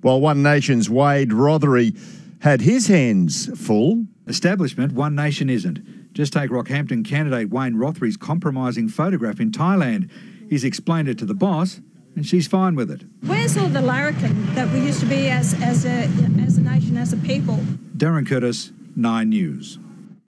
While One Nation's Wade Rothery had his hands full. Establishment, One Nation isn't. Just take Rockhampton candidate Wade Rothery's compromising photograph in Thailand. He's explained it to the boss, and she's fine with it. Where's all the Larrikin that we used to be as a nation, as a people? Darren Curtis, 9 News.